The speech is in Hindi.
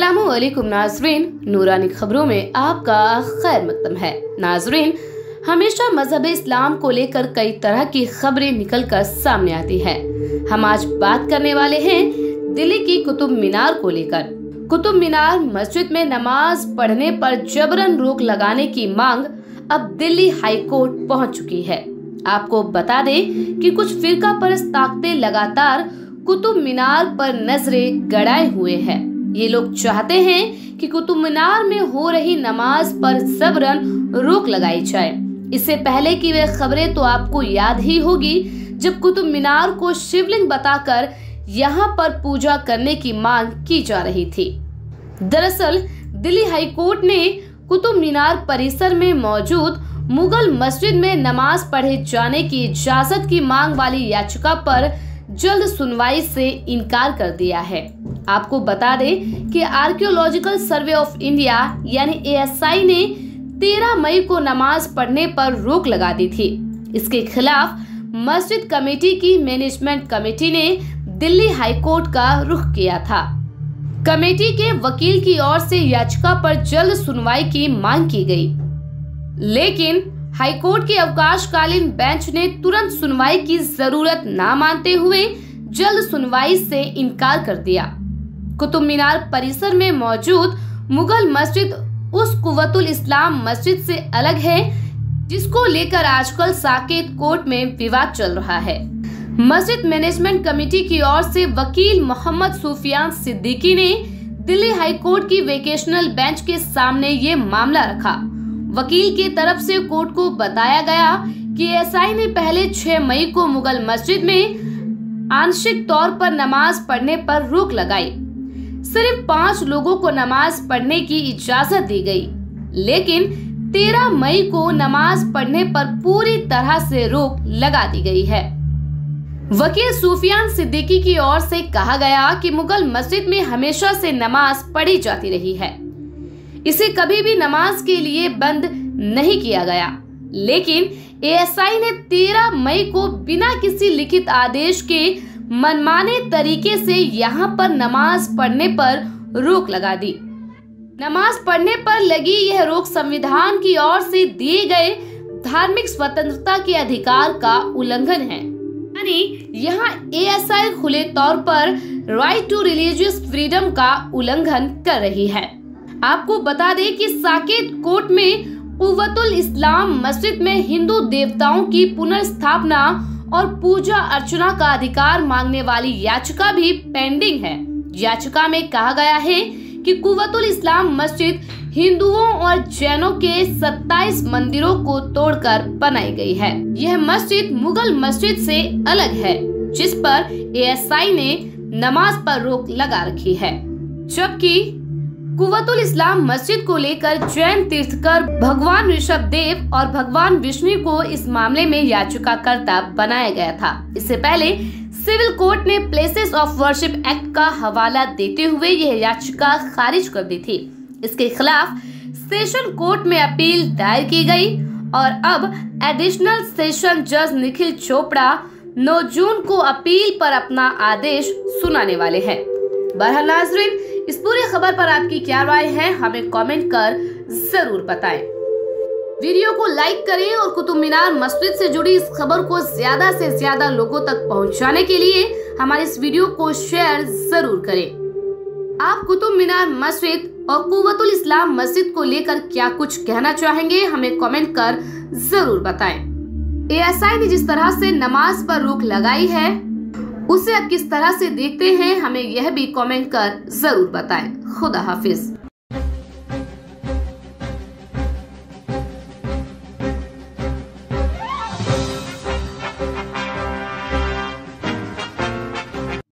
अस्सलामुअलैकुम नाजरीन, नूरानी खबरों में आपका खैर मकदम है। नाजरीन, हमेशा मजहब इस्लाम को लेकर कई तरह की खबरें निकलकर सामने आती है। हम आज बात करने वाले हैं दिल्ली की कुतुब मीनार को लेकर। कुतुब मीनार मस्जिद में नमाज पढ़ने पर जबरन रोक लगाने की मांग अब दिल्ली हाई कोर्ट पहुंच चुकी है। आपको बता दें कि कुछ फिरका परस्त ताकतें लगातार कुतुब मीनार पर नजरें गड़ाए हुए हैं। ये लोग चाहते हैं कि कुतुब मीनार में हो रही नमाज पर जबरन रोक लगाई जाए। इससे पहले की वे खबरें तो आपको याद ही होगी, जब कुतुब मीनार को शिवलिंग बताकर यहाँ पर पूजा करने की मांग की जा रही थी। दरअसल दिल्ली हाई कोर्ट ने कुतुब मीनार परिसर में मौजूद मुगल मस्जिद में नमाज पढ़े जाने की इजाजत की मांग वाली याचिका पर जल्द सुनवाई से इनकार कर दिया है। आपको बता दें कि आर्कियोलॉजिकल सर्वे ऑफ इंडिया यानी ASI ने 13 मई को नमाज पढ़ने पर रोक लगा दी थी। इसके खिलाफ मस्जिद कमेटी की मैनेजमेंट कमेटी ने दिल्ली हाई कोर्ट का रुख किया था। कमेटी के वकील की ओर से याचिका पर जल्द सुनवाई की मांग की गई, लेकिन हाईकोर्ट के अवकाशकालीन बेंच ने तुरंत सुनवाई की जरूरत न मानते हुए जल्द सुनवाई से इनकार कर दिया। कुतुब मीनार परिसर में मौजूद मुगल मस्जिद उस कुव्वतुल इस्लाम मस्जिद से अलग है, जिसको लेकर आजकल साकेत कोर्ट में विवाद चल रहा है। मस्जिद मैनेजमेंट कमेटी की ओर से वकील मोहम्मद सुफियान सिद्दीकी ने दिल्ली हाई कोर्ट की वेकेशनल बेंच के सामने ये मामला रखा। वकील की तरफ से कोर्ट को बताया गया कि ASI ने पहले 6 मई को मुगल मस्जिद में आंशिक तौर पर नमाज पढ़ने पर रोक लगाई। सिर्फ 5 लोगों को नमाज पढ़ने की इजाजत दी गई, लेकिन 13 मई को नमाज पढ़ने पर पूरी तरह से रोक लगा दी गई है। वकील सुफियान सिद्दीकी की ओर से कहा गया कि मुगल मस्जिद में हमेशा से नमाज पढ़ी जाती रही है, इसे कभी भी नमाज के लिए बंद नहीं किया गया, लेकिन ASI ने 13 मई को बिना किसी लिखित आदेश के मनमाने तरीके से यहाँ पर नमाज पढ़ने पर रोक लगा दी। नमाज पढ़ने पर लगी यह रोक संविधान की ओर से दिए गए धार्मिक स्वतंत्रता के अधिकार का उल्लंघन है। यानी यहाँ ASI खुले तौर पर राइट टू रिलीजियस फ्रीडम का उल्लंघन कर रही है। आपको बता दें कि साकेत कोर्ट में कुव्वतुल इस्लाम मस्जिद में हिंदू देवताओं की पुनर्स्थापना और पूजा अर्चना का अधिकार मांगने वाली याचिका भी पेंडिंग है। याचिका में कहा गया है कि कुव्वतुल इस्लाम मस्जिद हिंदुओं और जैनों के 27 मंदिरों को तोड़कर बनाई गई है। यह मस्जिद मुगल मस्जिद से अलग है, जिस पर ASI ने नमाज पर रोक लगा रखी है, जबकि कुव्वतुल इस्लाम मस्जिद को लेकर जैन तीर्थकर भगवान ऋषभ देव और भगवान विष्णु को इस मामले में याचिकाकर्ता बनाया गया था। इससे पहले सिविल कोर्ट ने प्लेसेस ऑफ वर्शिप एक्ट का हवाला देते हुए यह याचिका खारिज कर दी थी। इसके खिलाफ सेशन कोर्ट में अपील दायर की गई और अब एडिशनल सेशन जज निखिल चोपड़ा 9 जून को अपील पर अपना आदेश सुनाने वाले हैं। बहरहाल नाज़रीन, इस पूरी खबर पर आपकी क्या राय है, हमें कमेंट कर जरूर बताएं। वीडियो को लाइक करें और कुतुब मीनार मस्जिद से जुड़ी इस खबर को ज्यादा से ज्यादा लोगों तक पहुंचाने के लिए हमारे इस वीडियो को शेयर जरूर करें। आप कुतुब मीनार मस्जिद और कुव्वतुल इस्लाम मस्जिद को लेकर क्या कुछ कहना चाहेंगे, हमें कमेंट कर जरूर बताएं। ASI ने जिस तरह से नमाज पर रोक लगाई है, उसे आप किस तरह से देखते हैं, हमें यह भी कमेंट कर जरूर बताएं। खुदा हाफिज।